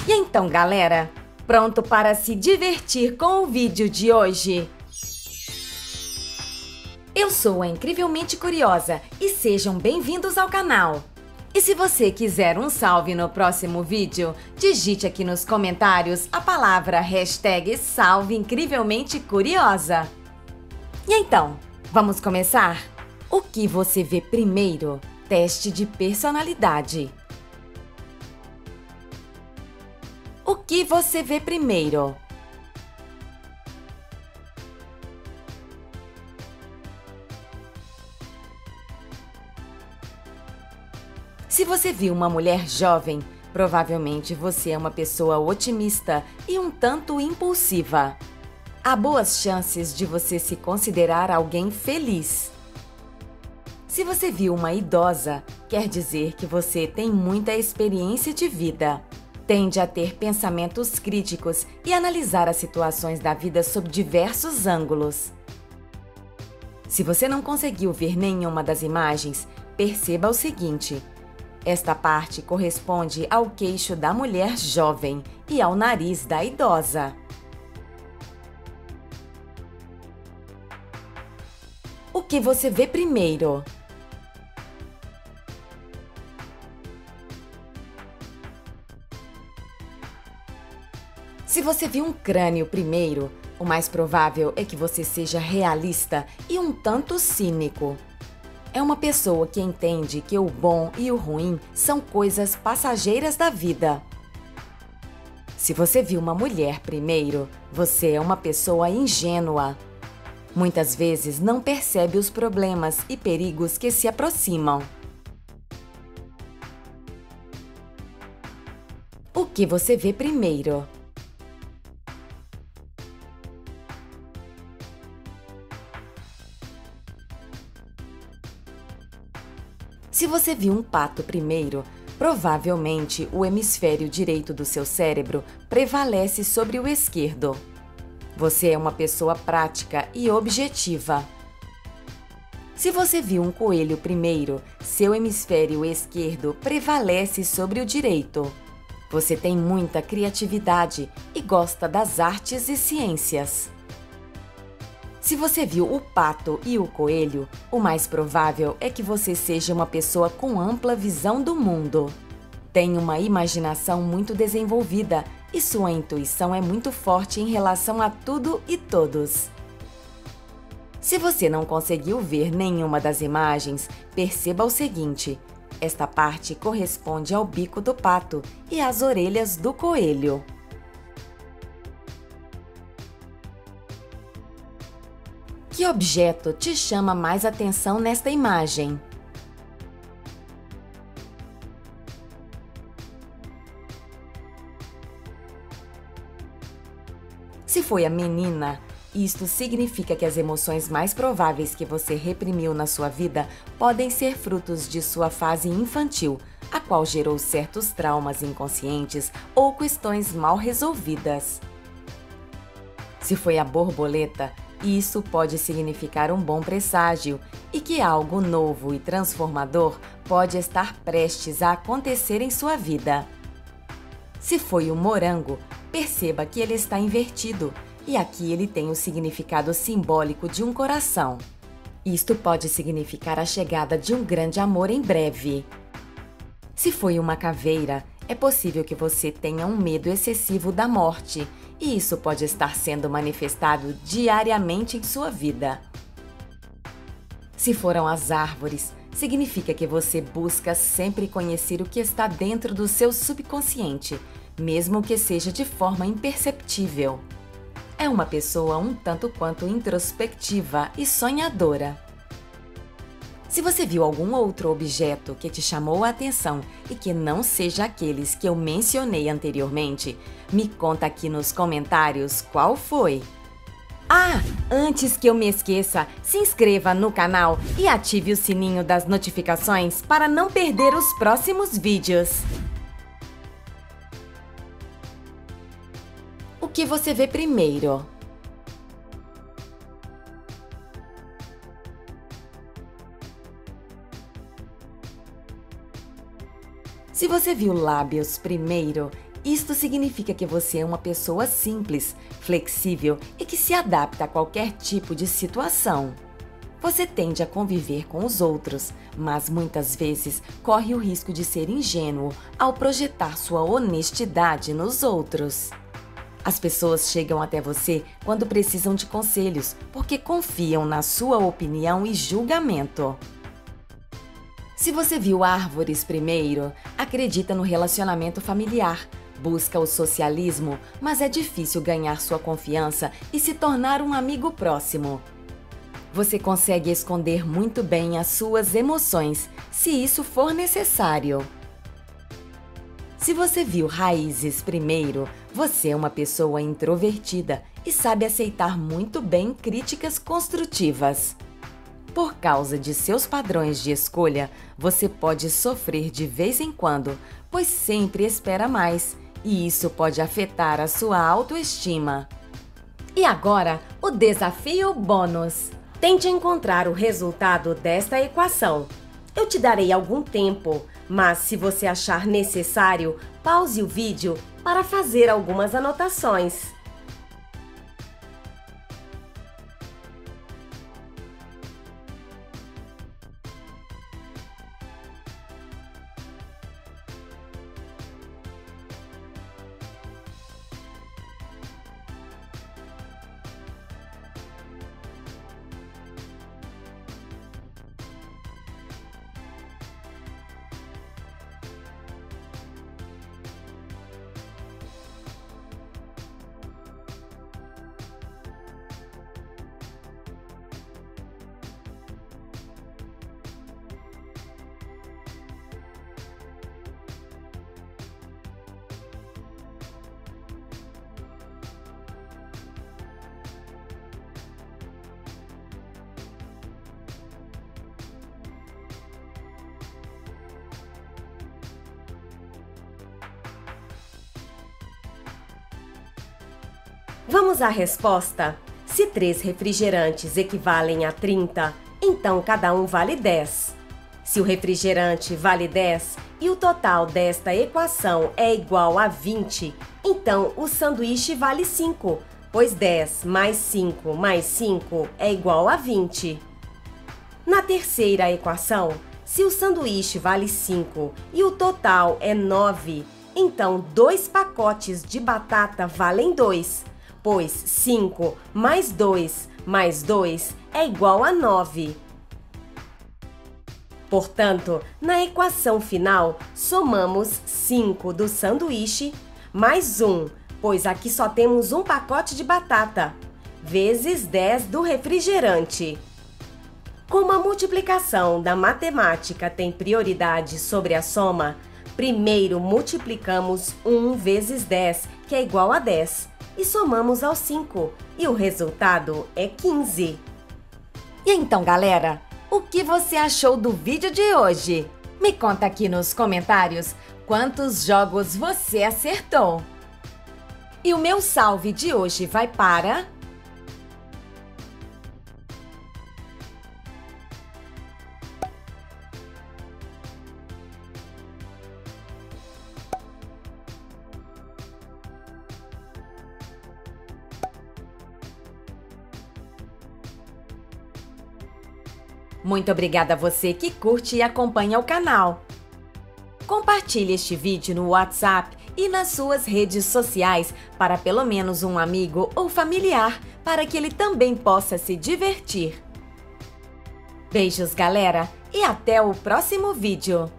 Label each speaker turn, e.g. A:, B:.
A: E então, galera, pronto para se divertir com o vídeo de hoje? Eu sou a Incrivelmente Curiosa e sejam bem-vindos ao canal. E se você quiser um salve no próximo vídeo, digite aqui nos comentários a palavra #SalveIncrivelmenteCuriosa. E então, vamos começar? O que você vê primeiro? Teste de personalidade. O que você vê primeiro? Se você viu uma mulher jovem, provavelmente você é uma pessoa otimista e um tanto impulsiva. Há boas chances de você se considerar alguém feliz. Se você viu uma idosa, quer dizer que você tem muita experiência de vida. Tende a ter pensamentos críticos e analisar as situações da vida sob diversos ângulos. Se você não conseguiu ver nenhuma das imagens, perceba o seguinte: esta parte corresponde ao queixo da mulher jovem e ao nariz da idosa. O que você vê primeiro? Se você viu um crânio primeiro, o mais provável é que você seja realista e um tanto cínico. É uma pessoa que entende que o bom e o ruim são coisas passageiras da vida. Se você viu uma mulher primeiro, você é uma pessoa ingênua. Muitas vezes não percebe os problemas e perigos que se aproximam. O que você vê primeiro? Se você viu um pato primeiro, provavelmente o hemisfério direito do seu cérebro prevalece sobre o esquerdo. Você é uma pessoa prática e objetiva. Se você viu um coelho primeiro, seu hemisfério esquerdo prevalece sobre o direito. Você tem muita criatividade e gosta das artes e ciências. Se você viu o pato e o coelho, o mais provável é que você seja uma pessoa com ampla visão do mundo. Tem uma imaginação muito desenvolvida e sua intuição é muito forte em relação a tudo e todos. Se você não conseguiu ver nenhuma das imagens, perceba o seguinte: esta parte corresponde ao bico do pato e às orelhas do coelho. Que objeto te chama mais atenção nesta imagem? Se foi a menina, isto significa que as emoções mais prováveis que você reprimiu na sua vida podem ser frutos de sua fase infantil, a qual gerou certos traumas inconscientes ou questões mal resolvidas. Se foi a borboleta, isso pode significar um bom presságio e que algo novo e transformador pode estar prestes a acontecer em sua vida. Se foi o morango, perceba que ele está invertido e aqui ele tem o significado simbólico de um coração. Isto pode significar a chegada de um grande amor em breve. Se foi uma caveira, é possível que você tenha um medo excessivo da morte, e isso pode estar sendo manifestado diariamente em sua vida. Se foram as árvores, significa que você busca sempre conhecer o que está dentro do seu subconsciente, mesmo que seja de forma imperceptível. É uma pessoa um tanto quanto introspectiva e sonhadora. Se você viu algum outro objeto que te chamou a atenção e que não seja aqueles que eu mencionei anteriormente, me conta aqui nos comentários qual foi. Ah, antes que eu me esqueça, se inscreva no canal e ative o sininho das notificações para não perder os próximos vídeos. O que você vê primeiro? Se você viu lábios primeiro, Isto significa que você é uma pessoa simples, flexível e que se adapta a qualquer tipo de situação. Você tende a conviver com os outros, mas muitas vezes corre o risco de ser ingênuo ao projetar sua honestidade nos outros. As pessoas chegam até você quando precisam de conselhos, porque confiam na sua opinião e julgamento. Se você viu árvores primeiro, acredita no relacionamento familiar, busca o socialismo, mas é difícil ganhar sua confiança e se tornar um amigo próximo. Você consegue esconder muito bem as suas emoções, se isso for necessário. Se você viu raízes primeiro, você é uma pessoa introvertida e sabe aceitar muito bem críticas construtivas. Por causa de seus padrões de escolha, você pode sofrer de vez em quando, pois sempre espera mais, e isso pode afetar a sua autoestima.
B: E agora, o desafio bônus. Tente encontrar o resultado desta equação. Eu te darei algum tempo, mas se você achar necessário, pause o vídeo para fazer algumas anotações. Vamos à resposta? Se 3 refrigerantes equivalem a 30, então cada um vale 10. Se o refrigerante vale 10 e o total desta equação é igual a 20, então o sanduíche vale 5, pois 10 mais 5 mais 5 é igual a 20. Na terceira equação, se o sanduíche vale 5 e o total é 9, então 2 pacotes de batata valem 2. Pois 5 mais 2 mais 2 é igual a 9. Portanto, na equação final, somamos 5 do sanduíche mais 1, pois aqui só temos um pacote de batata, vezes 10 do refrigerante. Como a multiplicação da matemática tem prioridade sobre a soma, primeiro multiplicamos 1 vezes 10, que é igual a 10. E somamos ao 5, e o resultado é 15.
A: E então, galera, o que você achou do vídeo de hoje? Me conta aqui nos comentários quantos jogos você acertou. E o meu salve de hoje vai para... Muito obrigada a você que curte e acompanha o canal. Compartilhe este vídeo no WhatsApp e nas suas redes sociais para pelo menos um amigo ou familiar, para que ele também possa se divertir. Beijos, galera, e até o próximo vídeo!